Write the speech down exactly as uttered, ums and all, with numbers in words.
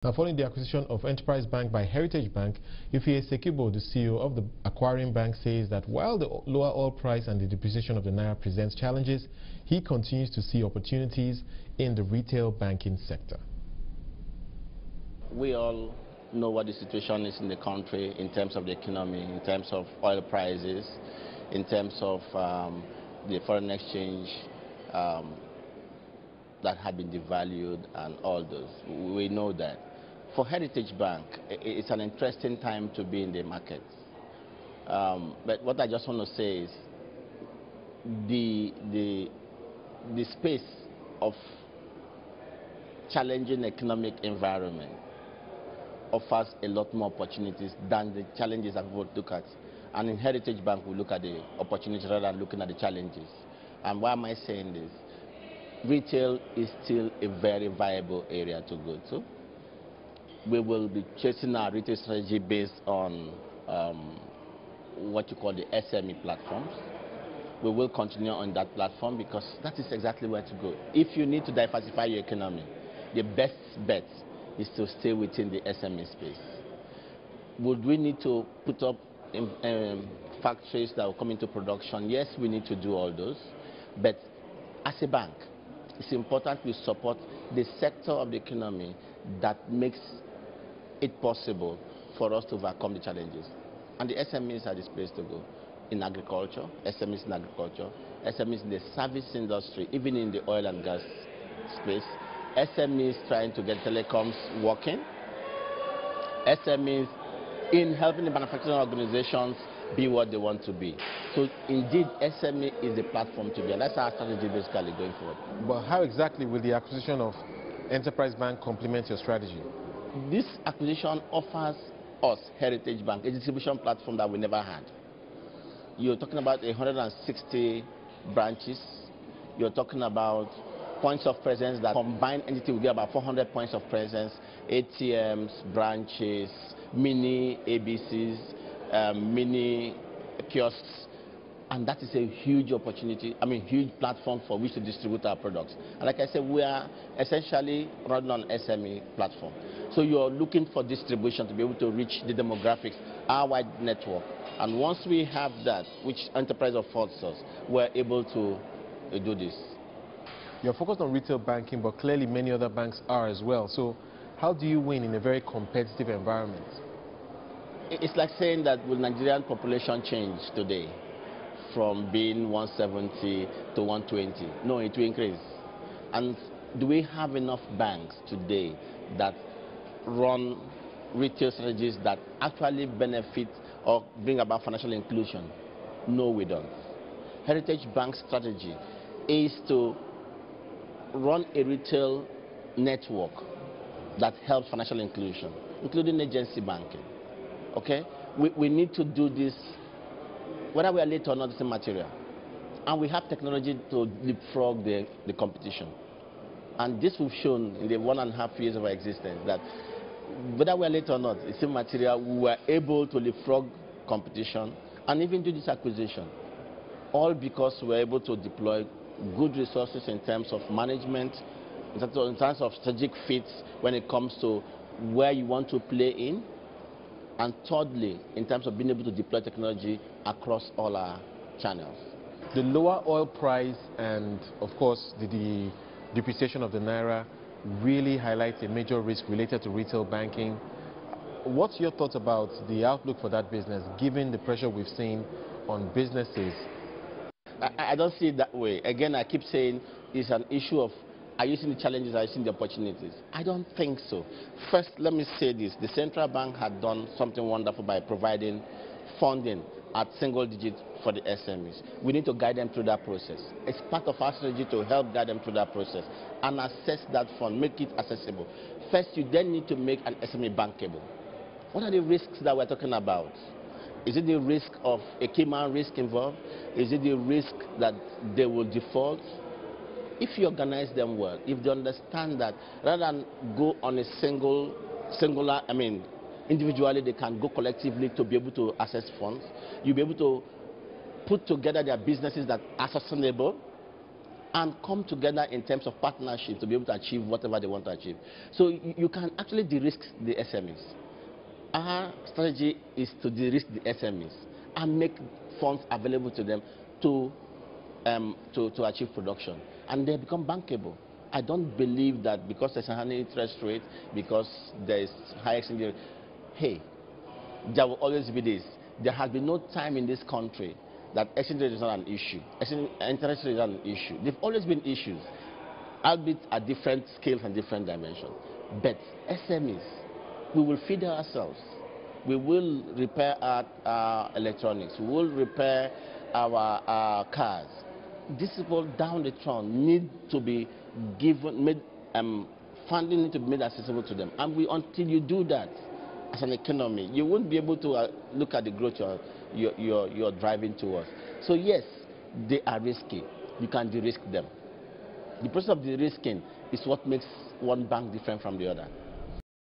Now, following the acquisition of Enterprise Bank by Heritage Bank, Ifie Sekibo, the C E O of the acquiring bank, says that while the lower oil price and the depreciation of the naira presents challenges, he continues to see opportunities in the retail banking sector. We all know what the situation is in the country in terms of the economy, in terms of oil prices, in terms of um, the foreign exchange um, that have been devalued and all those. We know that. For Heritage Bank, it's an interesting time to be in the market. Um, but what I just want to say is the, the, the space of challenging economic environment offers a lot more opportunities than the challenges that we would look at. And in Heritage Bank, we look at the opportunities rather than looking at the challenges. And why am I saying this? Retail is still a very viable area to go to. We will be chasing our retail strategy based on um, what you call the S M E platforms. We will continue on that platform because that is exactly where to go. If you need to diversify your economy, the best bet is to stay within the S M E space. Would we need to put up in, um, factories that will come into production? Yes, we need to do all those. But as a bank, it's important we support the sector of the economy that makes it possible for us to overcome the challenges. And the S M Es are the place to go. In agriculture, S M Es in agriculture, S M Es in the service industry, even in the oil and gas space, S M Es trying to get telecoms working, S M Es in helping the manufacturing organizations be what they want to be. So indeed, S M E is the platform to be, and that's our strategy basically going forward. But how exactly will the acquisition of Enterprise Bank complement your strategy? This acquisition offers us, Heritage Bank, a distribution platform that we never had. You're talking about one hundred sixty branches. You're talking about points of presence that combined entity will be about four hundred points of presence, A T Ms, branches, mini A B Cs, um, mini kiosks. And that is a huge opportunity, I mean, huge platform for which to distribute our products. And like I said, we are essentially running on S M E platform. So you're looking for distribution to be able to reach the demographics, our wide network. And once we have that, which Enterprise affords us, we're able to uh, do this. You're focused on retail banking, but clearly many other banks are as well. So how do you win in a very competitive environment? It's like saying that will Nigerian population change today from being one seventy to one twenty? No, it will increase. And do we have enough banks today that run retail strategies that actually benefit or bring about financial inclusion? No, we don't. Heritage Bank's strategy is to run a retail network that helps financial inclusion, including agency banking. Okay? We, we need to do this, whether we are late or not, it's immaterial. And we have technology to leapfrog the, the competition. And this we've shown in the one and a half years of our existence that whether we are late or not, it's immaterial. We were able to leapfrog competition and even do this acquisition. All because we were able to deploy good resources in terms of management, in terms of, in terms of strategic fits when it comes to where you want to play in, and thirdly, in terms of being able to deploy technology across all our channels. The lower oil price and, of course, the, the depreciation of the naira really highlights a major risk related to retail banking. What's your thoughts about the outlook for that business, given the pressure we've seen on businesses? I, I don't see it that way. Again, I keep saying it's an issue of, are you seeing the challenges, are you seeing the opportunities? I don't think so. First, let me say this. The central bank had done something wonderful by providing funding at single digit for the S M Es. We need to guide them through that process. It's part of our strategy to help guide them through that process and assess that fund, make it accessible. First, you then need to make an S M E bankable. What are the risks that we're talking about? Is it the risk of a key man risk involved? Is it the risk that they will default? If you organize them well, if they understand that rather than go on a single, singular, I mean, individually, they can go collectively to be able to access funds. You'll be able to put together their businesses that are sustainable, and come together in terms of partnership to be able to achieve whatever they want to achieve. So you, you can actually de-risk the S M Es. Our strategy is to de-risk the S M Es and make funds available to them to, um, to, to achieve production. And they become bankable. I don't believe that because there's a high interest rate, because there is high exchange rate, hey, there will always be this. There has been no time in this country that exchange rate is not an issue. Exchange, interest rate is not an issue. There have always been issues, albeit at different scales and different dimensions. But S M Es, we will feed ourselves. We will repair our, our electronics. We will repair our, our cars. These people down the track need to be given, made, um, funding need to be made accessible to them. And we, until you do that, as an economy, you won't be able to uh, look at the growth you're, you're, you're, you're driving towards. So yes, they are risky. You can de-risk them. The process of de-risking is what makes one bank different from the other.